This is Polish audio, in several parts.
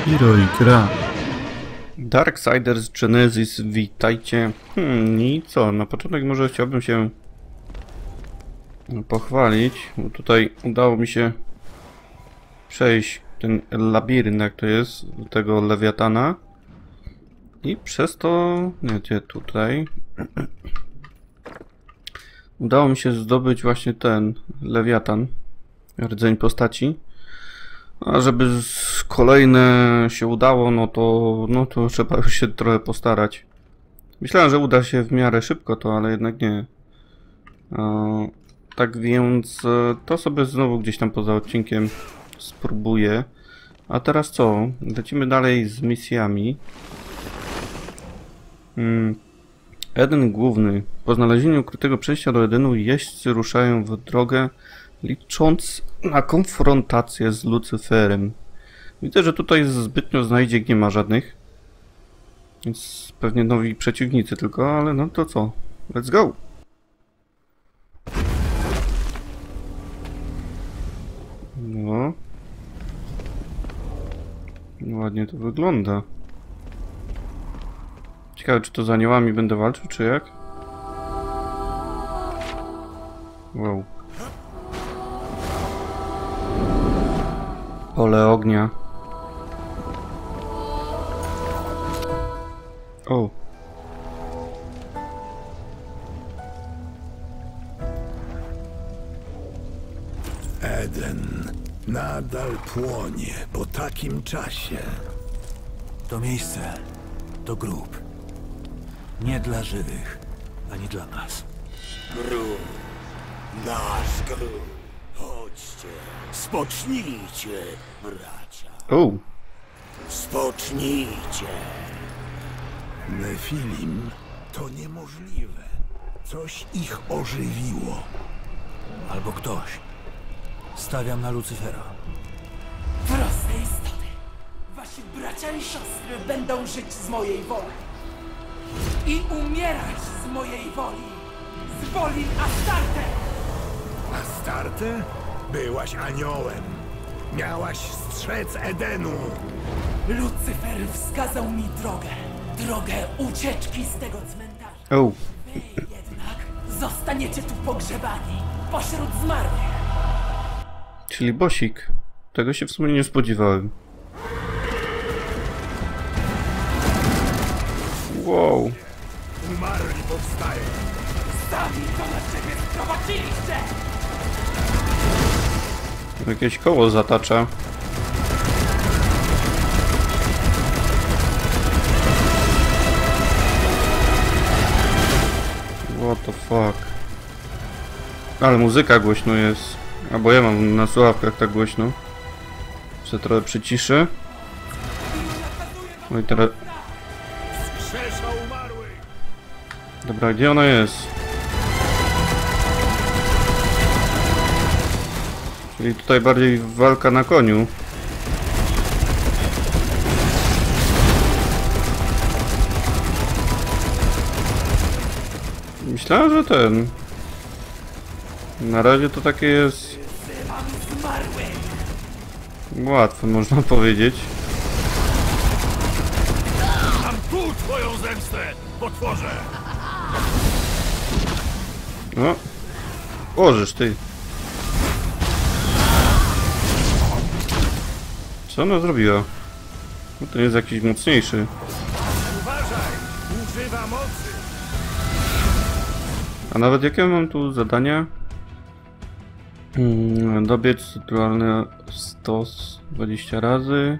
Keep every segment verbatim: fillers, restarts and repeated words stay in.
Hiroi gra. Darksiders Genesis, witajcie. Hmm, i co? Na początek może chciałbym się pochwalić, bo tutaj udało mi się przejść ten labirynt, jak to jest, do tego lewiatana. I przez to, nie gdzie tutaj, udało mi się zdobyć właśnie ten lewiatan, rdzeń postaci. A żeby z kolejne się udało, no to, no to trzeba już się trochę postarać. Myślałem, że uda się w miarę szybko to, ale jednak nie. E, tak więc e, to sobie znowu gdzieś tam poza odcinkiem spróbuję. A teraz co? Lecimy dalej z misjami. Hmm. Eden główny. Po znalezieniu ukrytego przejścia do Edenu jeźdźcy ruszają w drogę, licząc na konfrontację z Lucyferem. Widzę, że tutaj zbytnio znajdziek nie ma żadnych. Więc pewnie nowi przeciwnicy tylko, ale no to co? Let's go! No. Ładnie to wygląda. Ciekawe, czy to z aniołami będę walczył, czy jak? Wow. Pole ognia. O. Eden nadal płonie po takim czasie. To miejsce to grób. Nie dla żywych, ani dla nas. Grób. Nasz grób. Chodźcie. Spocznijcie, bracia. O. Spocznijcie. Nefilim to niemożliwe. Coś ich ożywiło. Albo ktoś. Stawiam na Lucyfera. Proste istoty. Wasi bracia i siostry będą żyć z mojej woli. I umierać z mojej woli. Z woli Astarte. Astarte? Byłaś aniołem. Miałaś strzec Edenu. Lucyfer wskazał mi drogę. Drogę ucieczki z tego cmentarza. O. Wy jednak zostaniecie tu pogrzebani. Pośród zmarłych. Czyli bosik. Tego się w sumie nie spodziewałem. Wow. Umarli powstają. Sami to na ciebie sprowadziliście. Jakieś koło zatacza. What the fuck. Ale muzyka głośno jest. Albo ja mam na słuchawkach tak głośno. Se trochę przyciszę. No i teraz... Skrzesza umarłych. Dobra, gdzie ona jest? Czyli tutaj bardziej walka na koniu. Myślałem, że ten... Na razie to takie jest... Łatwe, można powiedzieć. Mam tu twoją zemstę, potworze. No. Łożysz ty. Co ona zrobiła? No to jest jakiś mocniejszy. Uważaj, używa mocy. A nawet jakie mam tu zadania? Hmm, dobiec rytualny stos dwadzieścia razy.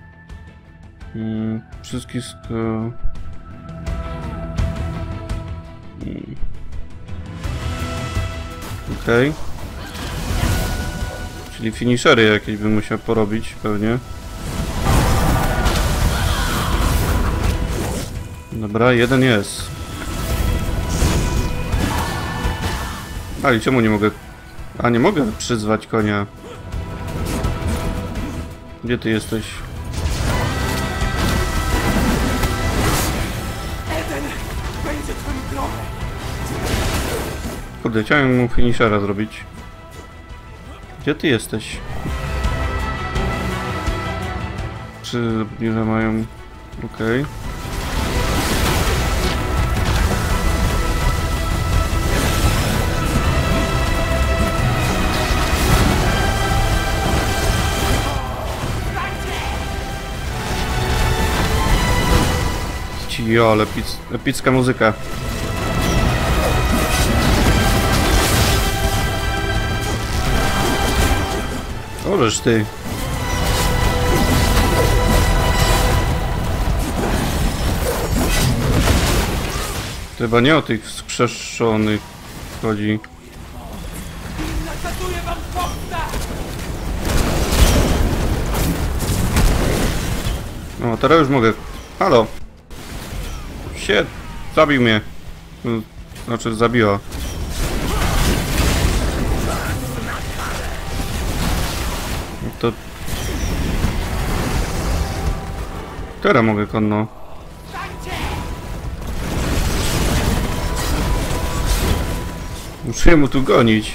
Hmm, wszystkie sk... Hmm. Okej. Okay. Czyli finishery jakieś bym musiał porobić pewnie. Dobra, jeden jest. Ale czemu nie mogę... A, nie mogę przyzwać konia. Gdzie ty jesteś? Eden będzie twym grobem. Kurde, chciałem mu finishera zrobić. Gdzie ty jesteś? tarczy że mają... Okej. Okay. Jo, ale epic, epicka muzyka. Ożeż ty. To chyba nie o tych wskrzeszonych chodzi. Nakazuję wam powstać! No, teraz już mogę. Halo. Shit. Zabił mnie. Znaczy, zabiła. No to... Teraz mogę konno. Muszę mu tu gonić.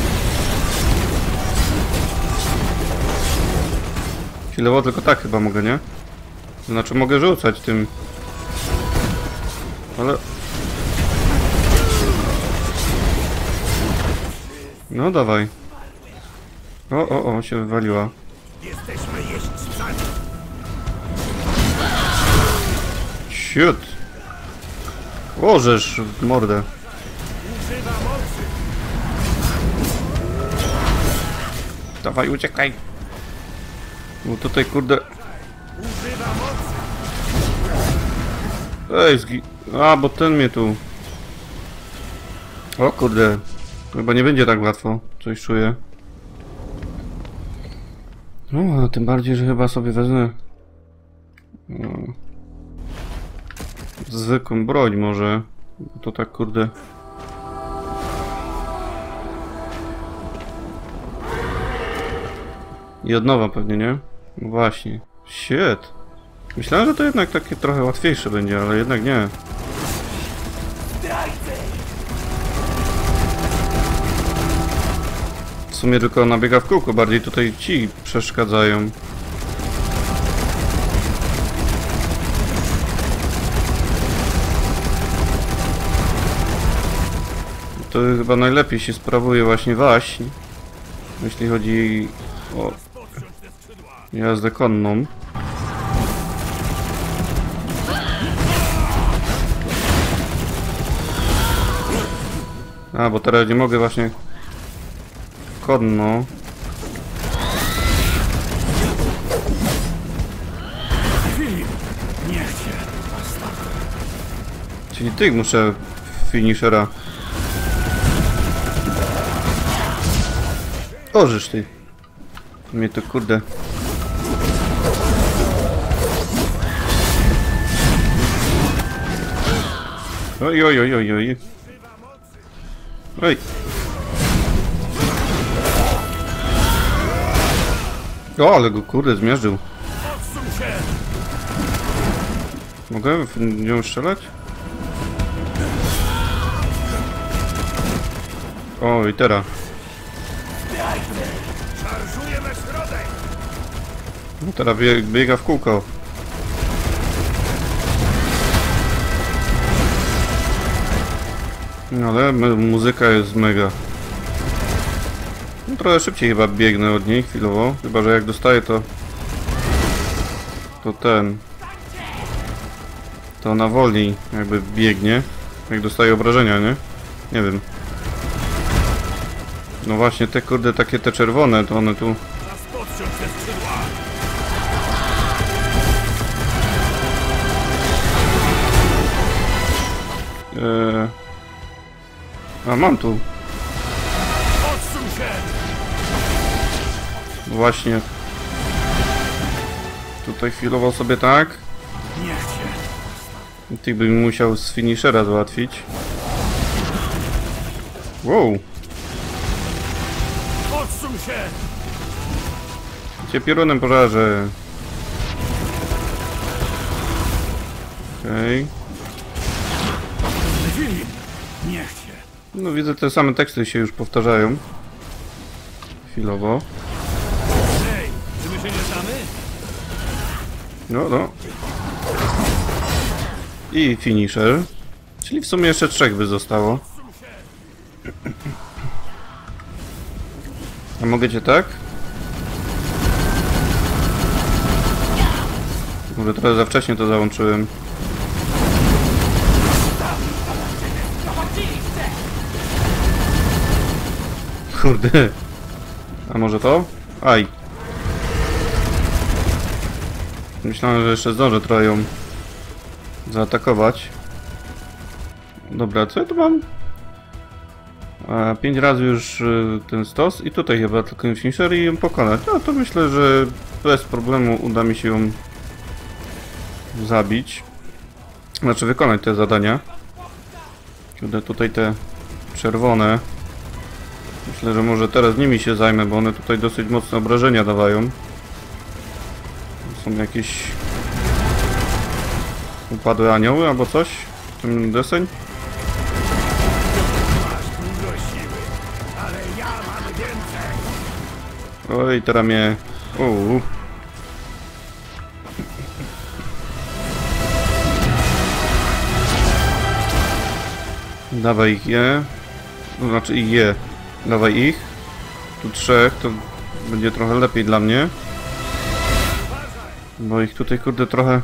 Chwilowo tylko tak chyba mogę, nie? Znaczy mogę rzucać tym. Ale... No dawaj. O, o, o, się wywaliła. Jesteśmy jeźdźcami. Siut. Łożesz w mordę. Używa mocy. Dawaj, uciekaj. Bo tutaj kurde... Używa mocy. Ej, zgi... A, bo ten mnie tu... O kurde. Chyba nie będzie tak łatwo. Coś czuję. No, a tym bardziej, że chyba sobie wezmę... No. Zwykłą broń może. Bo to tak kurde... I od nowa pewnie, nie? No właśnie. Shit. Myślałem, że to jednak takie trochę łatwiejsze będzie, ale jednak nie. W sumie tylko ona biega w kółko, bardziej tutaj ci przeszkadzają. To chyba najlepiej się sprawuje właśnie waśń, jeśli chodzi o jazdę konną. A, bo teraz nie mogę właśnie konno. Nie chcę. Czyli tych muszę finishera. Ożysz ty. Mnie to kurde. Oj, oj, oj, oj, oj. Oj. O, ale go kurde zmiażdżył. Mogę w nią strzelać? O, i teraz. Szarżuję we środek. No teraz bieg, biega w kółko. No ale muzyka jest mega. No, trochę szybciej chyba biegnę od niej chwilowo. Chyba, że jak dostaję to... To ten... To ona wolniej jakby biegnie. Jak dostaje obrażenia, nie? Nie wiem. No właśnie te kurde takie te czerwone, to one tu... Podciąć te skrzydła. Eee... A mam tu. Odsuń się. Właśnie. Tutaj chwilowo sobie tak. Nie chcę. I tych bym musiał z finishera załatwić. Wow. Odsuń się. Cię piorunem pożarzę. Okej. Filip. Nie chcę. No widzę, te same teksty się już powtarzają. Chwilowo. Hej, czy my się nie znamy? No, no. I finisher. Czyli w sumie jeszcze trzech by zostało. A mogę cię tak? Może trochę za wcześnie to załączyłem. Kurde. A może to? Aj. Myślałem, że jeszcze zdążę trochę ją zaatakować. Dobra, co ja tu mam? A, pięć razy już y, ten stos i tutaj chyba tylko finisher i ją pokonać. No to myślę, że bez problemu uda mi się ją zabić. Znaczy wykonać te zadania. Kiedy tutaj te czerwone. Myślę, że może teraz nimi się zajmę, bo one tutaj dosyć mocne obrażenia dawają. Są jakieś upadłe anioły albo coś w tym deseń. Oj, teraz mnie... Uuu. Dawaj ich je. To znaczy ich je. Dawaj ich. Tu trzech, to będzie trochę lepiej dla mnie. Bo ich tutaj kurde trochę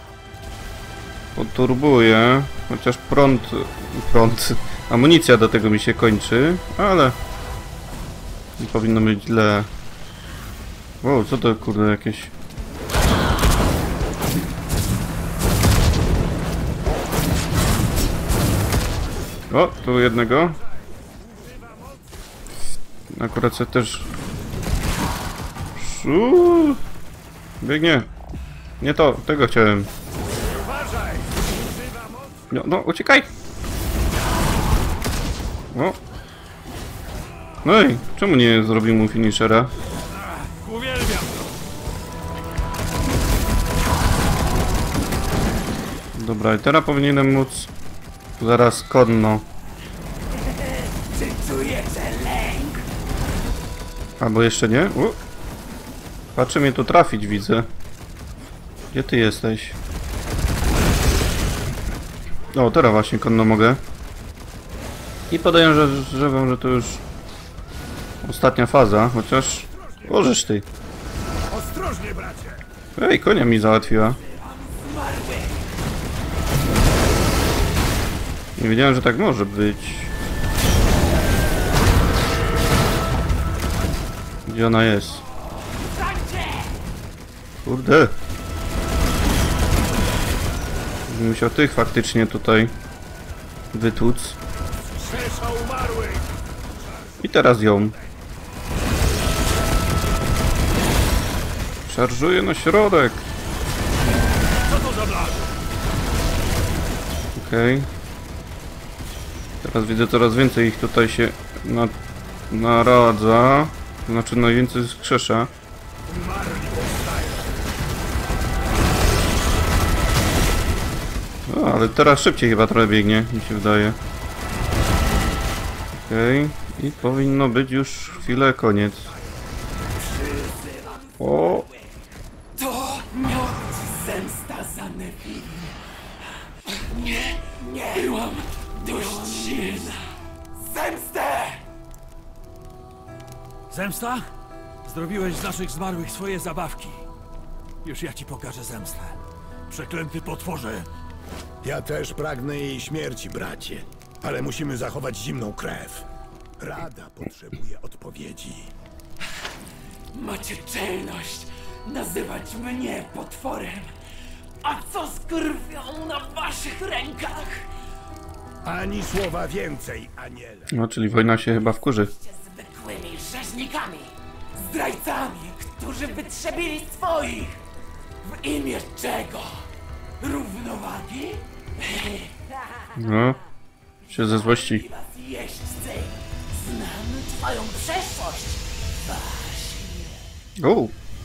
poturbuję. Chociaż prąd... Prąd... Amunicja do tego mi się kończy, ale... Nie powinno być źle. O, co to kurde jakieś... O, tu jednego. Akurat sobie też... Szu... Biegnie. Nie to, tego chciałem. No, no, uciekaj! O. No i czemu nie zrobił mu finishera? Dobra, i teraz powinienem móc zaraz konno. Czy czujecie lęk? Albo jeszcze nie? U. Patrzę mnie tu trafić, widzę. Gdzie ty jesteś? O, teraz właśnie konno mogę. I podejrzewam, że, że to już ostatnia faza, chociaż... Możesz ty. Ostrożnie, bracie! Ej, konia mi załatwiła. Nie wiedziałem, że tak może być. Gdzie ona jest? Kurde. Bym musiał tych faktycznie tutaj wytłuc. I teraz ją. Szarżuję na środek. Okej. Okay. Teraz widzę coraz więcej ich tutaj się na, naradza. Znaczy najwięcej skrzesza. O, ale teraz szybciej chyba trochę biegnie, mi się wydaje. Okej. Okay. I powinno być już chwilę koniec. O! To miała być zemsta za Nephilim. Nie, nie byłam dość silna. Zemstę! Zemsta? Zrobiłeś z naszych zmarłych swoje zabawki. Już ja ci pokażę zemstę. Przeklęty potworze. Ja też pragnę jej śmierci, bracie. Ale musimy zachować zimną krew. Rada potrzebuje odpowiedzi. Macie czelność nazywać mnie potworem. A co z krwią na waszych rękach? Ani słowa więcej, aniele. No, czyli wojna się chyba wkurzy. Zwykłymi rzeźnikami, zdrajcami, którzy wytrzebili swoich. W imię czego? Równowagi? No, się ze złości. Was jeźdźcy, znamy twoją przeszłość. Właśnie. O.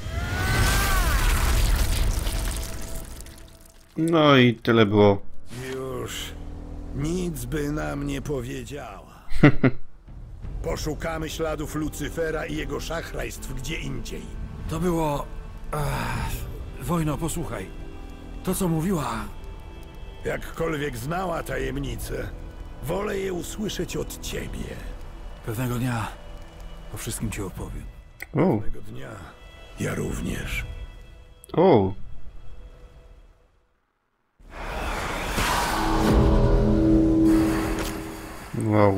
No i tyle było. Już nic by nam nie powiedziała. Poszukamy śladów Lucyfera i jego szachrajstw gdzie indziej. To było... Ach, Wojno, posłuchaj. To, co mówiła... Jakkolwiek znała tajemnicę, wolę je usłyszeć od ciebie. Pewnego dnia o wszystkim ci opowiem. O, Tego dnia ja również. o. Wow.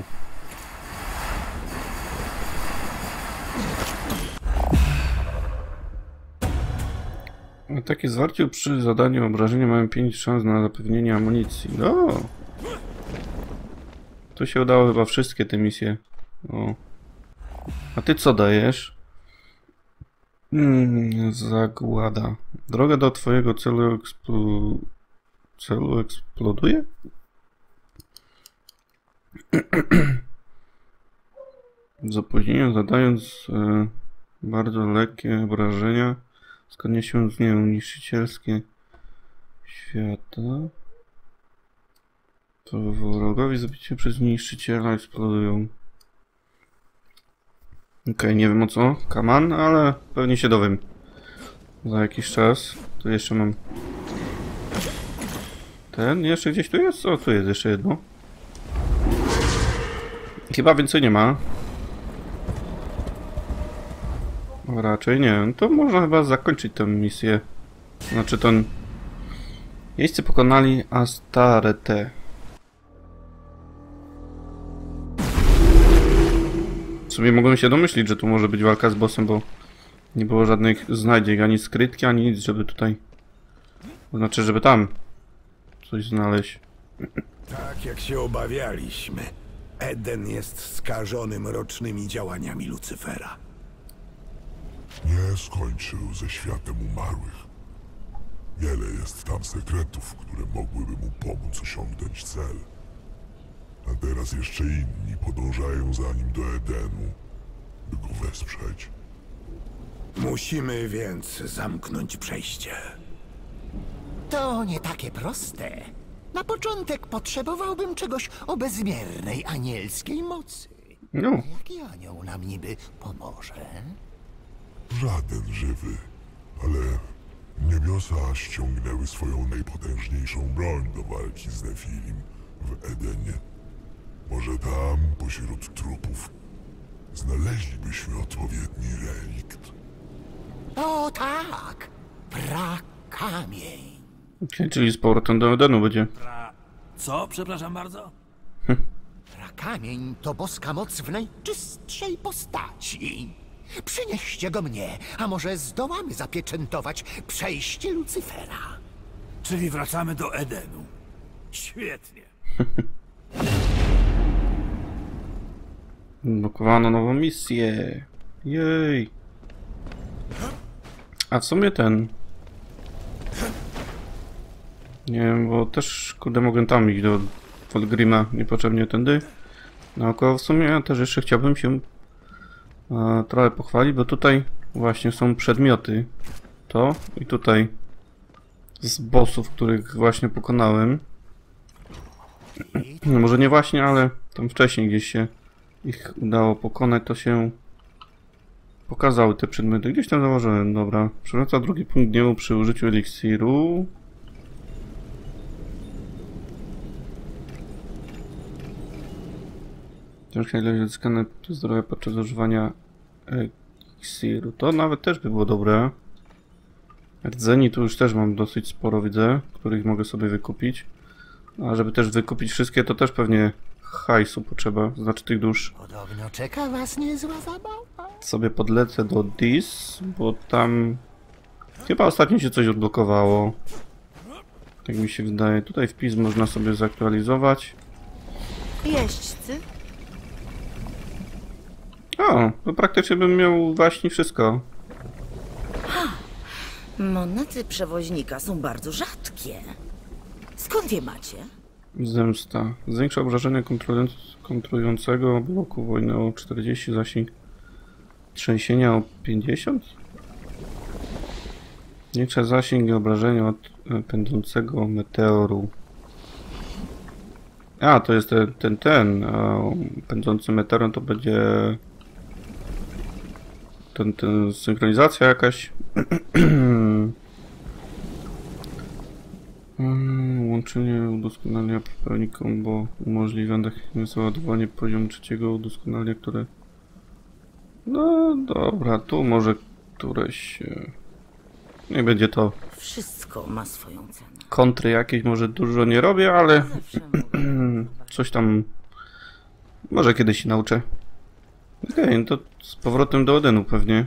Na takie zwarcie przy zadaniu obrażenia mają pięć szans na zapewnienie amunicji. O! To się udało chyba wszystkie te misje. O. A ty co dajesz? Hmm, zagłada. Droga do twojego celu eksplo... celu eksploduje? Z opóźnieniem zadając e, bardzo lekkie obrażenia, zgodnie się z nią niszczycielskie świata. To wrogowi zabicie przez niszczyciela eksplodują. Okej, okay, nie wiem o co, kaman, ale pewnie się dowiem za jakiś czas. Tu jeszcze mam ten, jeszcze gdzieś tu jest? O, tu jest jeszcze jedno. Chyba więcej nie ma. O, raczej nie. To można chyba zakończyć tę misję. Znaczy ten... Jeźdźcy pokonali Astarete. W sumie mogłem się domyślić, że tu może być walka z bossem, bo nie było żadnych znajdziek, ani skrytki, ani nic, żeby tutaj... To znaczy, żeby tam coś znaleźć. Tak jak się obawialiśmy, Eden jest skażony mrocznymi działaniami Lucyfera. Nie skończył ze światem umarłych. Wiele jest tam sekretów, które mogłyby mu pomóc osiągnąć cel. A teraz jeszcze inni podążają za nim do Edenu, by go wesprzeć. Musimy więc zamknąć przejście. To nie takie proste. Na początek potrzebowałbym czegoś o bezmiernej anielskiej mocy. No. Jaki anioł nam niby pomoże? Żaden żywy, ale niebiosa ściągnęły swoją najpotężniejszą broń do walki z Nefilim w Edenie. Może tam, pośród trupów, znaleźlibyśmy odpowiedni relikt. O tak! Prakamień. Okay, czyli z powrotem do Edenu będzie. Pra... Co? Przepraszam bardzo? Prakamień to boska moc w najczystszej postaci. Przynieście go mnie, a może zdołamy zapieczętować przejście Lucyfera. Czyli wracamy do Edenu. Świetnie. Blokowano nową misję. Jej. A w sumie ten... Nie wiem, bo też kurde mogę tam iść do Fulgrima niepotrzebnie tędy. Naokoło w sumie ja też jeszcze chciałbym się e, trochę pochwalić, bo tutaj właśnie są przedmioty. To i tutaj z bossów, których właśnie pokonałem. No może nie właśnie, ale tam wcześniej gdzieś się ich udało pokonać, to się pokazały te przedmioty. Gdzieś tam założyłem, dobra. Przywraca drugi punkt gniewu przy użyciu eliksiru. Ciężka ilość odzyskane punkty zdrowia podczas używania eliksiru. To nawet też by było dobre. Rdzeni tu już też mam dosyć sporo, widzę, których mogę sobie wykupić. A żeby też wykupić wszystkie, to też pewnie hajsu potrzeba, znaczy tych dusz. Podobno czeka was niezła zabawa. Sobie podlecę do Dis, bo tam chyba ostatnio się coś odblokowało. Tak mi się wydaje. Tutaj wpis można sobie zaktualizować. Jeźdźcy? O, to praktycznie bym miał właśnie wszystko. Monety przewoźnika są bardzo rzadkie. Skąd je macie? Zemsta. Zwiększa obrażenia kontrolując- kontrolującego bloku wojny o czterdzieści, zasięg trzęsienia o pięćdziesiąt. Zwiększa zasięg i obrażenia od e, pędzącego meteoru. A, to jest ten, ten, ten. A, pędzący meteor to będzie ten, ten synchronizacja jakaś. Hmm, łączenie udoskonalenia pełni combo umożliwia załadowanie poziomu trzeciego udoskonalenia, które... No dobra, tu może któreś... Nie będzie to... Wszystko ma swoją cenę. Kontry jakieś może dużo nie robię, ale... Zawsze mogę. Coś tam... Może kiedyś się nauczę. Okej, okay, no to z powrotem do Odenu pewnie.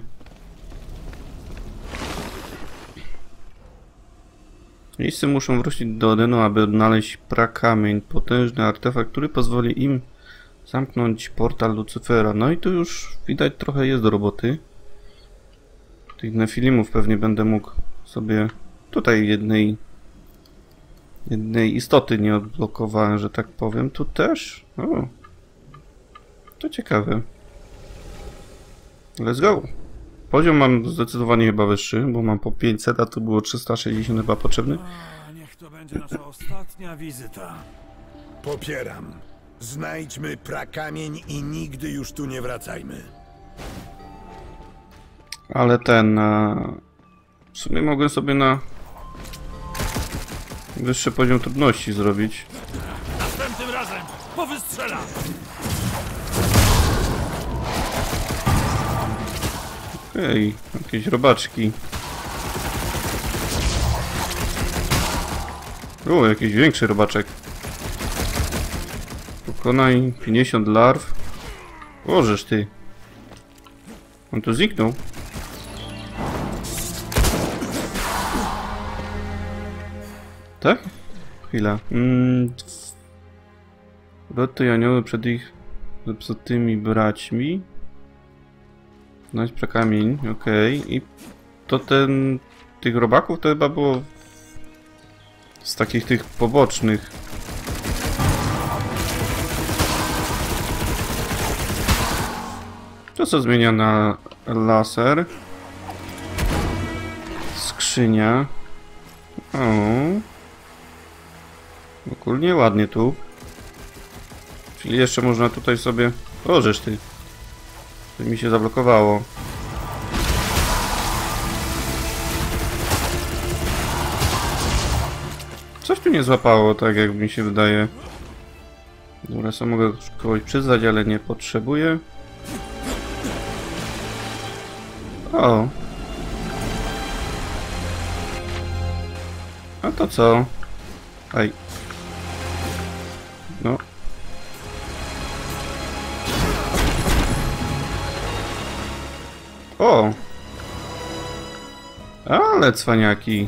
Miejsce muszą wrócić do Odenu, aby odnaleźć prakamień, potężny artefakt, który pozwoli im zamknąć portal Lucyfera. No i tu już widać trochę jest do roboty. Tych nefilimów pewnie będę mógł sobie... Tutaj jednej... Jednej istoty nie odblokowałem, że tak powiem. Tu też? O. To ciekawe. Let's go. Poziom mam zdecydowanie chyba wyższy, bo mam po pięćset, a tu było trzysta sześćdziesiąt chyba potrzebny. A, niech to będzie nasza ostatnia wizyta. Popieram. Znajdźmy prakamień i nigdy już tu nie wracajmy. Ale ten... A... W sumie mogłem sobie na... wyższy poziom trudności zrobić. Następnym razem powystrzelam! Okej, okay, jakieś robaczki. O, jakiś większy robaczek. Pokonaj pięćdziesiąt larw. Ożeż ty. On tu zniknął. Tak? Chwila. Mm. Roty anioły przed ich zepsutymi braćmi. Znajdź prakamień, okej. Okay. I to ten... tych robaków to chyba było... z takich tych pobocznych. To co zmienia na laser. Skrzynia. O. Ogólnie ładnie tu. Czyli jeszcze można tutaj sobie... O, żeż ty. To mi się zablokowało. Coś tu nie złapało, tak jak mi się wydaje. Dobra, sam mogę kogoś przyznać, ale nie potrzebuję. O. A to co? Aj. No. O! Ale cwaniaki.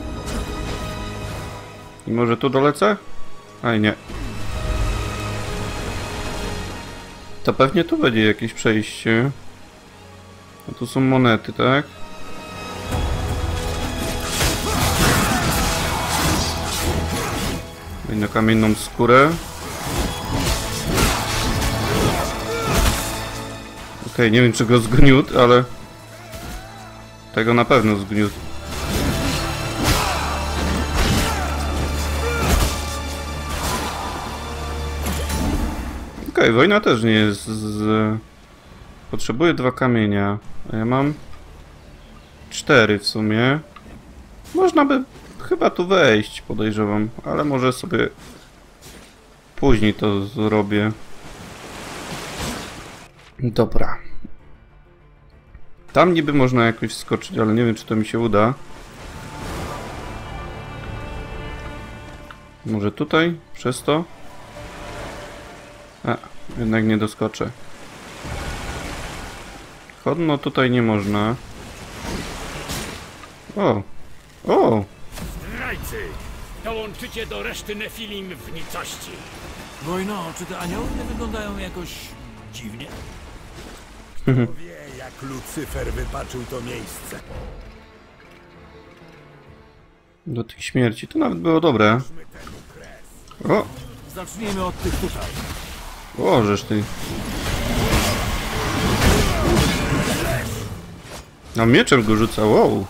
I może tu dolecę? Aj, nie. To pewnie tu będzie jakieś przejście. A tu są monety, tak? I na kamienną skórę. Okej, okay, nie wiem czy go zgniótł, ale... tego na pewno zgniótł. Okej, okay, wojna też nie jest z... Potrzebuję dwa kamienia. A ja mam... cztery w sumie. Można by chyba tu wejść, podejrzewam. Ale może sobie... później to zrobię. Dobra. Tam niby można jakoś wskoczyć, ale nie wiem czy to mi się uda. Może tutaj? Przez to? A, jednak nie doskoczę. Chodno tutaj nie można. O! O! Zdrajcy! Dołączycie do reszty Nefilim w nicości. Wojno, czy te anioły nie wyglądają jakoś dziwnie? Kto wie, jak Lucyfer wypaczył to miejsce. Do tych śmierci. To nawet było dobre. O! Zacznijmy od tych tutaj. O, żeż ty. A mieczem go rzuca, wow.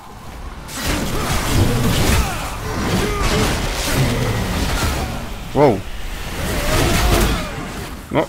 Wow. No.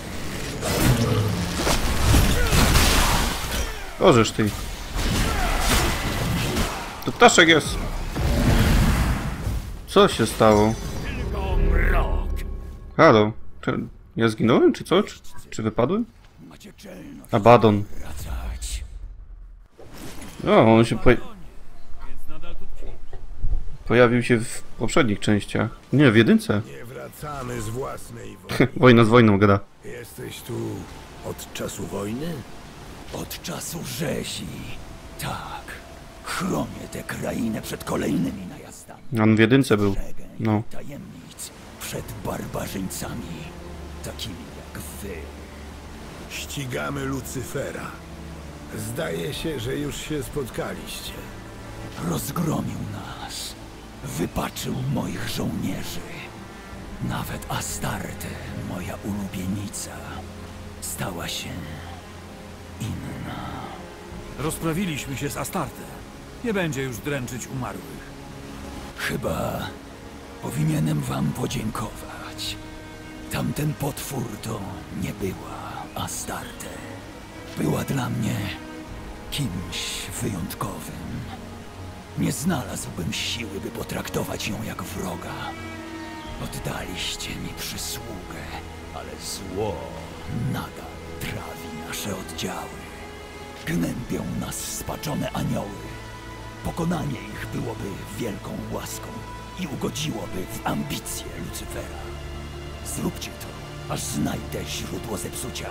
O, żeż ty. To ptaszek jest. Co się stało? Tylko mrok. Halo? Czy ja zginąłem, czy co? Czy, czy wypadłem? Macie czelność Abaddon. wracać. O, on się po... Więc nadal tu tkwi. pojawił się w poprzednich częściach. Nie, w jedynce. Nie wracamy z własnej woli. Wojna z wojną gada. Jesteś tu od czasu wojny? Od czasu rzezi. Tak. Chronię tę krainę przed kolejnymi najazdami. On w jedynce był. Przegęń No. tajemnic przed barbarzyńcami, takimi jak wy. Ścigamy Lucyfera. Zdaje się, że już się spotkaliście. Rozgromił nas. Wypaczył moich żołnierzy. Nawet Astarte, moja ulubienica, stała się inna. Rozprawiliśmy się z Astarte. Nie będzie już dręczyć umarłych. Chyba powinienem wam podziękować. Tamten potwór to nie była Astarte. Była dla mnie kimś wyjątkowym. Nie znalazłbym siły, by potraktować ją jak wroga. Oddaliście mi przysługę, ale zło nadal trawi nasze oddziały. Gnębią nas spaczone anioły. Pokonanie ich byłoby wielką łaską i ugodziłoby w ambicje Lucyfera. Zróbcie to, aż znajdę źródło zepsucia.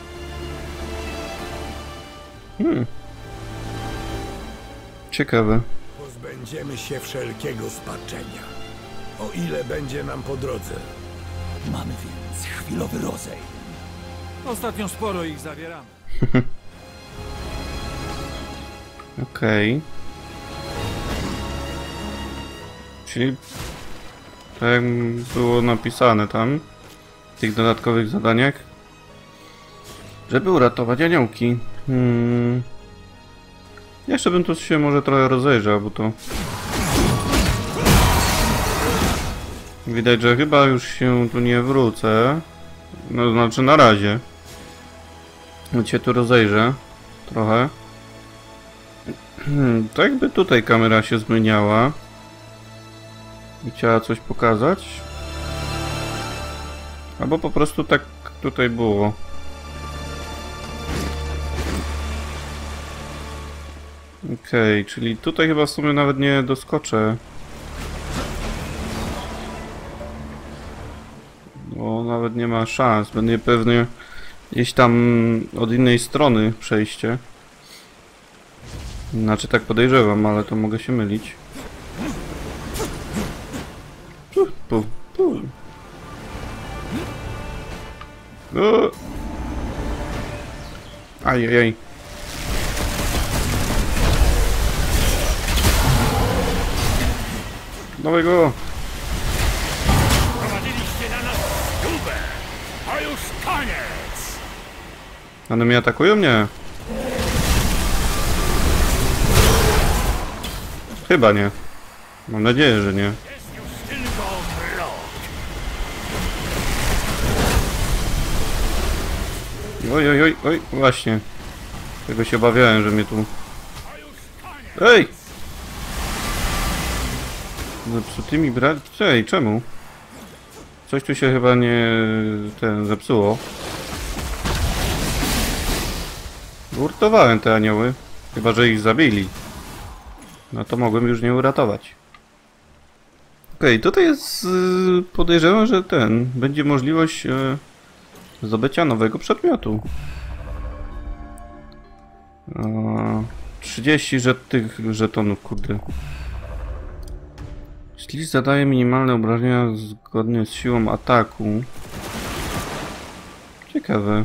Hmm. Ciekawe. Pozbędziemy się wszelkiego spaczenia. O ile będzie nam po drodze. Mamy więc chwilowy rozejm. Ostatnio sporo ich zabieramy. Okej. Czyli tak jak było napisane tam w tych dodatkowych zadaniach, żeby uratować aniołki. Hmm. Jeszcze bym tu się może trochę rozejrzał, bo to widać, że chyba już się tu nie wrócę. No znaczy na razie. Więc się tu rozejrzę trochę. Hmm, to jakby tutaj kamera się zmieniała i chciała coś pokazać. Albo po prostu tak tutaj było. Okej, okay, czyli tutaj chyba w sumie nawet nie doskoczę. Bo nawet nie ma szans. Będzie pewnie gdzieś tam od innej strony przejście. Znaczy tak podejrzewam, ale to mogę się mylić. Puh, puh, puh. O! Ajajaj. Nowego. Prowadziliście na nas zgubę. To już koniec. One mnie atakują? Nie. Chyba nie. Mam nadzieję, że nie. Jest już tylko mrok. Oj, oj, oj, oj, właśnie. Tego się obawiałem, że mnie tu... To już koniec. Ej! Zepsutymi brać? Ej, czemu? Coś tu się chyba nie... ten zepsuło. Urtowałem te anioły. Chyba, że ich zabili. No to mogłem już nie uratować. Okej, okay, tutaj jest... podejrzewam, że ten... będzie możliwość e, zdobycia nowego przedmiotu. E, trzydzieści żet tych żetonów, kurde. Jeśli zadaje minimalne obrażenia zgodnie z siłą ataku. Ciekawe.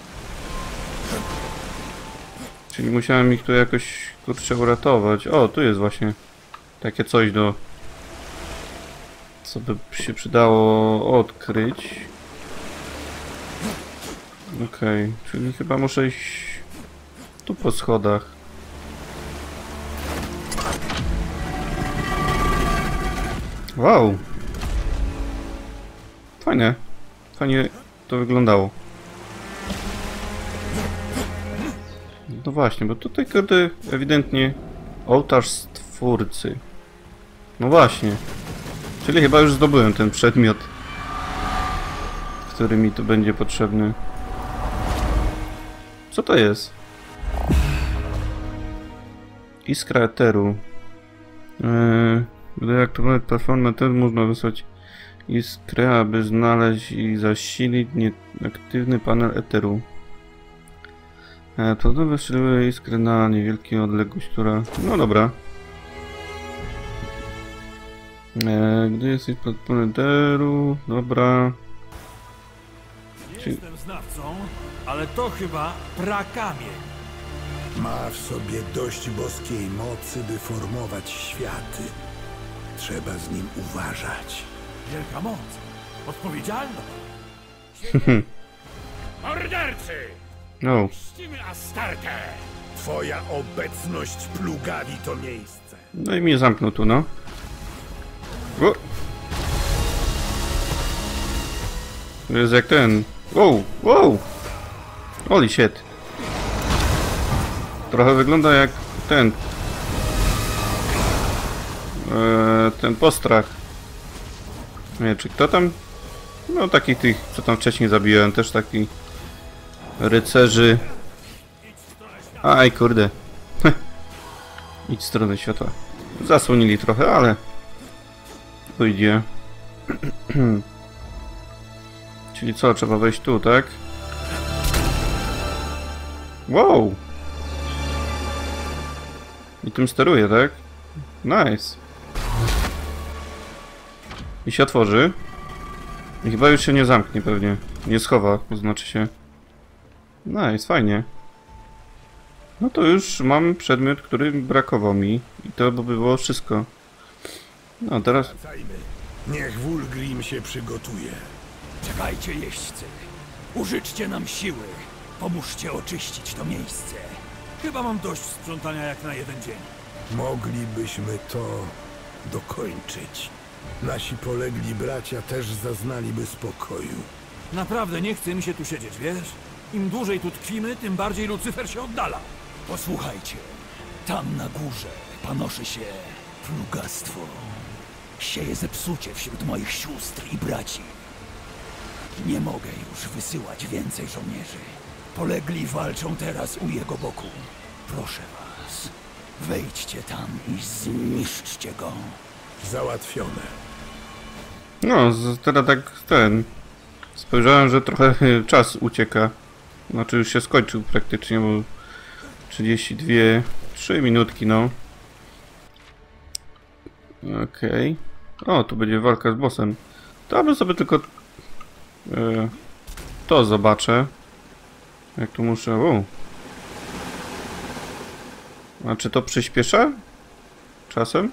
Czyli musiałem ich tu jakoś, kurczę, uratować. O, tu jest właśnie takie coś do... co by się przydało odkryć. Okej, okay, czyli chyba muszę iść tu po schodach. Wow! Fajne. Fajnie to wyglądało. No właśnie, bo tutaj kurde ewidentnie ołtarz stwórcy. No właśnie. Czyli chyba już zdobyłem ten przedmiot, który mi tu będzie potrzebny. Co to jest? Iskra eteru. Eee, gdy aktywować platformę eteru, można wysłać iskrę, aby znaleźć i zasilić nieaktywny panel eteru. Eee, to wystrzeliwuje iskrę na niewielką odległość, która... No dobra. Eee, gdy jesteś platformą eteru... Dobra. Nie jestem znawcą, ale to chyba prakamień. Ma w sobie dość boskiej mocy, by formować światy. Trzeba z nim uważać. Wielka moc. Odpowiedzialność. Mordercy! No. Ścimy Astartę! Twoja obecność plugawi to miejsce. No i mnie zamknął tu, no. O! To jest jak ten. Wow, wow! Holy shit. Trochę wygląda jak ten. Eee, ten postrach. Nie, czy kto tam? No takich tych, co tam wcześniej zabiłem, też taki rycerzy. Aj, kurde. Idź w stronę światła. Zasłonili trochę, ale pójdzie. Czyli co, trzeba wejść tu, tak? Wow! I tym steruję, tak? Nice. I się otworzy. I chyba już się nie zamknie pewnie. Nie schowa, to znaczy się. Nice, fajnie. No to już mam przedmiot, który brakował mi. I to by było wszystko. No teraz... Wracajmy. Niech Wulgrim się przygotuje. Czekajcie, jeźdźcy. Użyczcie nam siły. Pomóżcie oczyścić to miejsce. Chyba mam dość sprzątania jak na jeden dzień. Moglibyśmy to dokończyć. Nasi polegli bracia też zaznaliby spokoju. Naprawdę nie chce mi się tu siedzieć, wiesz? Im dłużej tu tkwimy, tym bardziej Lucyfer się oddala. Posłuchajcie, tam na górze panoszy się plugastwo. Sieje zepsucie wśród moich sióstr i braci. Nie mogę już wysyłać więcej żołnierzy. Polegli walczą teraz u jego boku. Proszę was, wejdźcie tam i zniszczcie go. Załatwione. No, z- teraz tak ten... Spojrzałem, że trochę czas ucieka. Znaczy już się skończył praktycznie, bo... trzydzieści dwie... trzy minutki, no. Okej. Okay. O, tu będzie walka z bossem. To ja bym sobie tylko... E, to zobaczę. Jak tu muszę... O. A czy to przyspiesza? Czasem?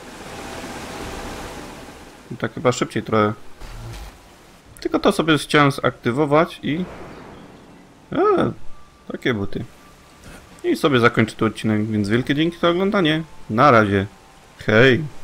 Tak chyba szybciej trochę. Tylko to sobie chciałem zaktywować i... A, takie buty. I sobie zakończę ten odcinek, więc wielkie dzięki za oglądanie. Na razie. Hej!